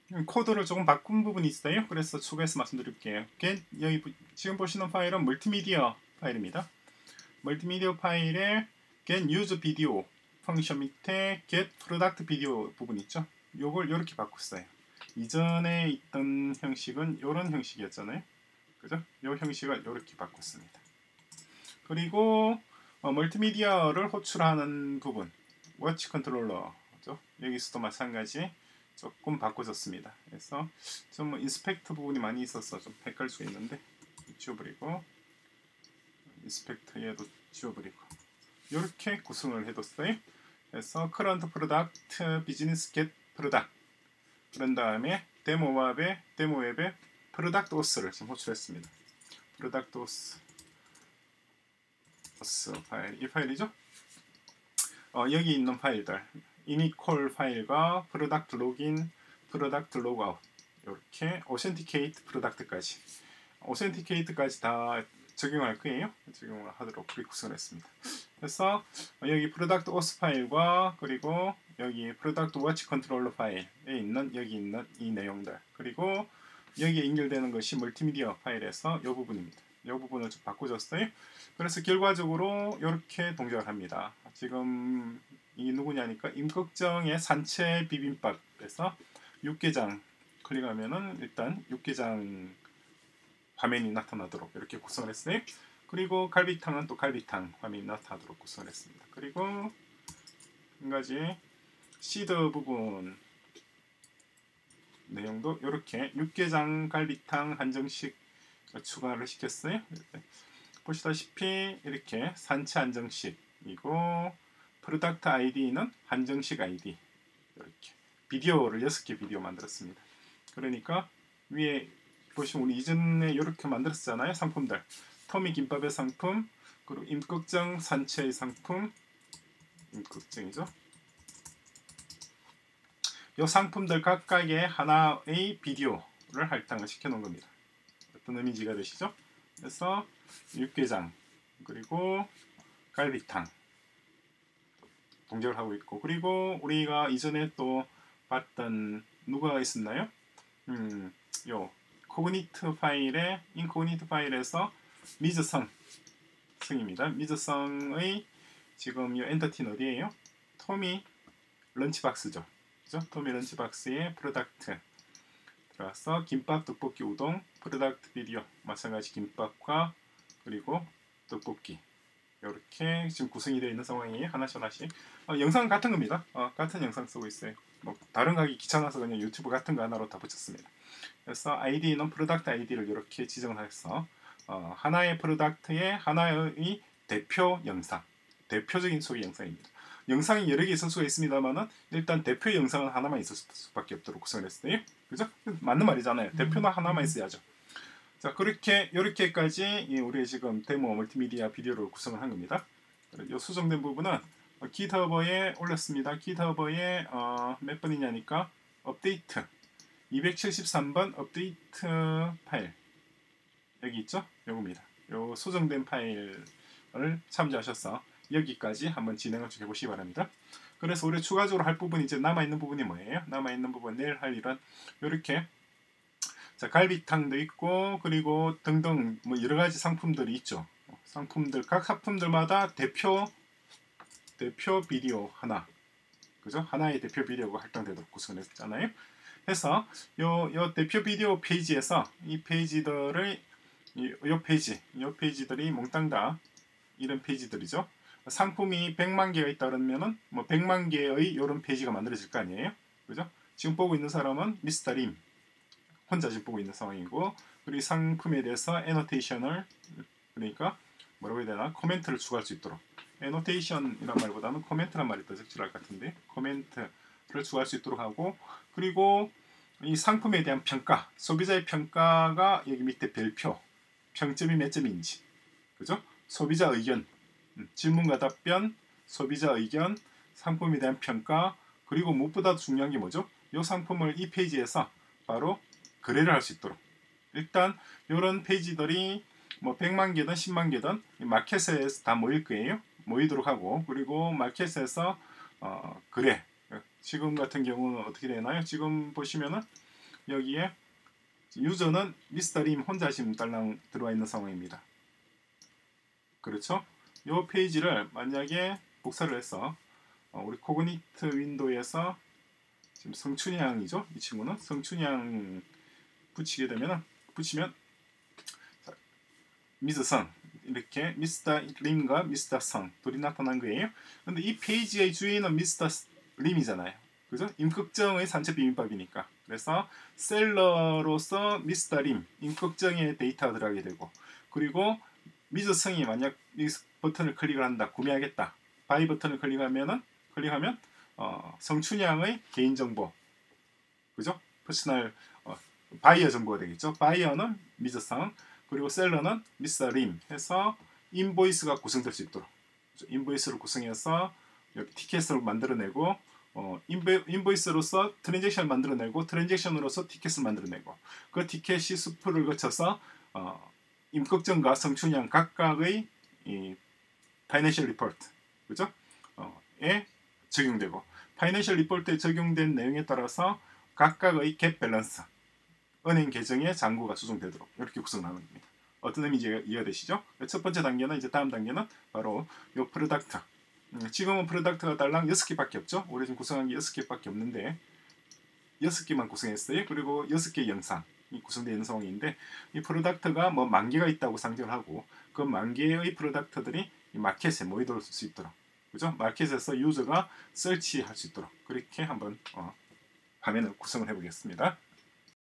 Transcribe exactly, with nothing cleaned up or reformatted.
코드를 조금 바꾼 부분이 있어요. 그래서 추가해서 말씀드릴게요. 여기 지금 보시는 파일은 멀티미디어 파일입니다. 멀티미디어 파일에 get use video 펑션 밑에 get product video 부분 있죠. 요걸 이렇게 바꿨어요. 이전에 있던 형식은 이런 형식이었잖아요. 그죠? 요 형식을 이렇게 바꿨습니다. 그리고 어, 멀티미디어를 호출하는 부분 워치 컨트롤러죠. 여기서도 마찬가지 조금 바꿔줬습니다. 그래서 좀 인스펙터 부분이 많이 있어서 좀 헷갈릴 수 있는데 지워버리고 인스펙터에도 지워버리고 이렇게 구성을 해뒀어요. 그래서 current product business get product 그런 다음에 데모 웹에 데모 웹에 product auth를 지금 호출했습니다. product auth 파일 이 파일이죠. 어, 여기 있는 파일들 init 파일과 product login, product logout 이렇게 authenticate product까지 authenticate까지 다 적용할 거예요. 적용을 하도록 그렇게 구성을 했습니다. 그래서 여기 product auth 파일과 그리고 여기 product watch controller 파일에 있는 여기 있는 이 내용들 그리고 여기에 연결되는 것이 멀티미디어 파일에서 이 부분입니다. 이 부분을 좀 바꿔줬어요. 그래서 결과적으로 이렇게 동작을 합니다. 지금 이 누구냐니까 임꺽정의 산채 비빔밥에서 육개장 클릭하면은 일단 육개장 화면이 나타나도록 이렇게 구성을 했어요. 그리고 갈비탕은 또 갈비탕 화면이 나타나도록 구성을 했습니다. 그리고 한 가지 시드 부분 내용도 이렇게 육개장 갈비탕 한정식 추가를 시켰어요. 보시다시피 이렇게 산채 한정식이고 프로덕트 아이디는 한정식 아이디 이렇게 비디오를 여섯 개 비디오 만들었습니다. 그러니까 위에 보시면 우리 이전에 이렇게 만들었잖아요. 상품들 터미 김밥의 상품 그리고 임꺽정 산채의 상품 임꺽정이죠. 이 상품들 각각의 하나의 비디오를 할당을 시켜 놓은 겁니다. 어떤 의미지가 되시죠? 그래서 육개장 그리고 갈비탕 동작을 하고 있고 그리고 우리가 이전에 또 봤던 누가 있었나요? 음, 요 코그니트 파일에 인코그니트 파일에서 미즈성 성입니다. 미즈성의 지금 이 엔터티는 어디예요? 토미 런치박스죠. 그죠? 토미 런치박스의 프로덕트 들어가서 김밥, 떡볶이, 우동, 프로덕트 비디오 마찬가지 김밥과 그리고 떡볶이 이렇게 지금 구성이 되어 있는 상황이에요. 하나씩 하나씩 어, 영상은 같은 겁니다. 어, 같은 영상 쓰고 있어요. 뭐 다른 거 하기 귀찮아서 그냥 유튜브 같은 거 하나로 다 붙였습니다. 그래서 아이디는 프로덕트 아이디를 이렇게 지정을 해서 어, 하나의 프로덕트의 하나의 대표 영상 대표적인 소개 영상입니다. 영상이 여러 개 있을 수가 있습니다만은 일단 대표 영상은 하나만 있을 수밖에 없도록 구성을 했어요. 그죠? 맞는 말이잖아요. 대표는 하나만 있어야죠. 자, 그렇게 이렇게까지 우리 지금 데모 멀티미디어 비디오를 구성을 한 겁니다. 이 수정된 부분은 깃허버에 올렸습니다. 깃허버에 어, 몇 번이냐니까 업데이트 이백칠십삼 번 업데이트 파일 여기 있죠? 요겁니다. 요 수정된 파일을 참조하셔서 여기까지 한번 진행을 쭉 해보시기 바랍니다. 그래서 우리 추가적으로 할 부분이 이제 남아있는 부분이 뭐예요? 남아있는 부분 내일 할 일은 이렇게 자 갈비탕도 있고 그리고 등등 뭐 여러가지 상품들이 있죠. 상품들 각 상품들마다 대표 대표 비디오 하나 그죠? 하나의 대표 비디오가 할당되도록 구성을 했잖아요. 해서 요, 요 대표 비디오 페이지에서 이 페이지들을 이, 요 페이지 요 페이지들이 몽땅 다 이런 페이지들이죠. 상품이 백만 개가 있다 그러면은 뭐 백만 개의 이런 페이지가 만들어질 거 아니에요. 그죠? 지금 보고 있는 사람은 미스터 림 혼자 지금 보고 있는 상황이고 그리고 상품에 대해서 애노테이션을 그러니까 뭐라고 해야 되나 코멘트를 추가할 수 있도록 애노테이션이란 말보다는 코멘트란 말이 더 적절할 것 같은데 코멘트를 추가할 수 있도록 하고 그리고 이 상품에 대한 평가 소비자의 평가가 여기 밑에 별표 평점이 몇 점인지 그죠? 소비자 의견 질문과 답변, 소비자 의견, 상품에 대한 평가 그리고 무엇보다 중요한 게 뭐죠? 이 상품을 이 페이지에서 바로 거래를 할 수 있도록 일단 이런 페이지들이 뭐 백만 개든 십만 개든 마켓에 다 모일 거예요. 모이도록 하고 그리고 마켓에서 어, 거래 지금 같은 경우는 어떻게 되나요? 지금 보시면은 여기에 유저는 미스터 림 혼자 지금 딸랑 들어와 있는 상황입니다. 그렇죠? 이 페이지를 만약에 복사를 해서 어, 우리 코그니트 윈도우에서 지금 성춘향이죠? 이 친구는 성춘향 붙이게 되면 붙이면 미스 성 이렇게 미스터 림과 미스터 성 둘이 나타난 거예요. 근데 이 페이지의 주인은 미스터 림이잖아요. 그죠? 임꺽정의 산책 비밀법이니까. 그래서 셀러로서 미스터 림 임꺽정의 데이터가 들어가게 되고, 그리고 미즈 성이 만약 이 버튼을 클릭을 한다, 구매하겠다, 바이 버튼을 클릭하면은 클릭하면 어, 성춘향의 개인정보, 그죠? 퍼스널 어, 바이어 정보가 되겠죠. 바이어는 미즈 성, 그리고 셀러는 미스터 림 해서 인보이스가 구성될 수 있도록, 인보이스를 구성해서 여기 티켓을 만들어내고, 어, 인보, 인보이스로서 트랜잭션을 만들어내고, 트랜잭션으로서 티켓을 만들어내고, 그 티켓이 수프를 거쳐서 어, 임꺽정과 성춘향 각각의 이 파이낸셜 리포트, 그죠? 어, 에 적용되고, 파이낸셜 리포트에 적용된 내용에 따라서 각각의 갭 밸런스, 은행 계정에 잔고가 수정되도록 이렇게 구성하는 겁니다. 어떤 의미인지 이해가 되시죠? 첫 번째 단계는, 이제 다음 단계는 바로 요 프로덕트. 음, 지금은 프로덕트가 달랑 여섯 개밖에 없죠. 우리 지금 구성한 게 여섯 개밖에 없는데 여섯 개만 구성했어요. 그리고 여섯 개 영상이 구성되어 있는 상황인데, 이 프로덕트가 뭐 만 개가 있다고 상정을 하고, 그 만 개의 프로덕트들이 이 마켓에 모이돌 수 있도록, 그죠? 마켓에서 유저가 설치할 수 있도록 그렇게 한번 어, 화면을 구성을 해보겠습니다.